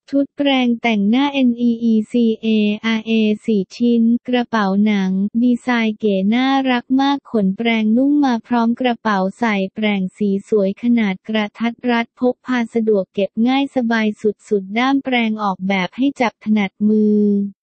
ชุดแปรงแต่งหน้า NEECA4 ชิ้น กระเป๋าหนัง ดีไซน์เก๋น่ารักมากขนแปรงนุ่มมาพร้อมกระเป๋าใส่แปรงสีสวยขนาดกระทัดรัดพกพาสะดวกเก็บง่ายสบายสุดๆด้ามแปรงออกแบบให้จับถนัดมือ